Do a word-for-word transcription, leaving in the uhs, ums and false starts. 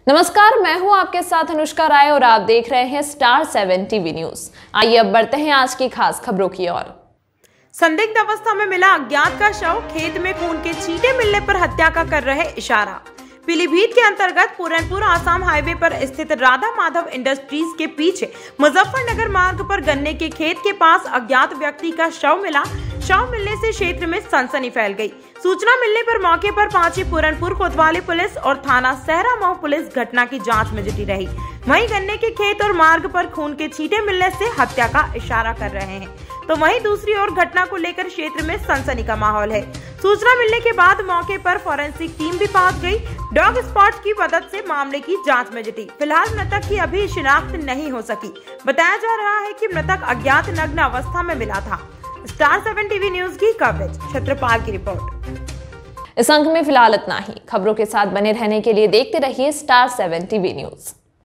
नमस्कार, मैं हूं आपके साथ अनुष्का राय और आप देख रहे हैं स्टार सेवन टीवी न्यूज। आइए अब बढ़ते हैं आज की खास खबरों की ओर। संदिग्ध अवस्था में मिला अज्ञात का शव, खेत में खून के छींटे मिलने पर हत्या का कर रहे इशारा। पीलीभीत के अंतर्गत पूरनपुर आसाम हाईवे पर स्थित राधा माधव इंडस्ट्रीज के पीछे मुजफ्फरनगर मार्ग पर गन्ने के खेत के पास अज्ञात व्यक्ति का शव मिला। शव मिलने से क्षेत्र में सनसनी फैल गई। सूचना मिलने पर मौके पर पहुंची पूरनपुर कोतवाली पुलिस और थाना सहरा मऊ पुलिस घटना की जांच में जुटी रही। वहीं गन्ने के खेत और मार्ग पर खून के छींटे मिलने से हत्या का इशारा कर रहे हैं, तो वहीं दूसरी ओर घटना को लेकर क्षेत्र में सनसनी का माहौल है। सूचना मिलने के बाद मौके पर फोरेंसिक टीम भी पहुंच गई। डॉग स्पॉट की मदद से मामले की जांच में जुटी। फिलहाल मृतक की अभी शिनाख्त नहीं हो सकी। बताया जा रहा है कि मृतक अज्ञात नग्न अवस्था में मिला था। स्टार सेवन टीवी न्यूज की कवरेज, छत्रपाल की रिपोर्ट। इस अंक में फिलहाल इतना ही। खबरों के साथ बने रहने के लिए देखते रहिए स्टार सेवन टीवी न्यूज।